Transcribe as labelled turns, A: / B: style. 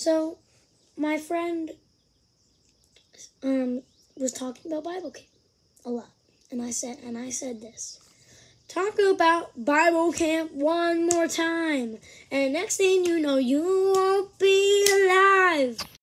A: So my friend was talking about Bible camp a lot, and I said this. Talk about Bible camp one more time, and next thing you know, you won't be alive.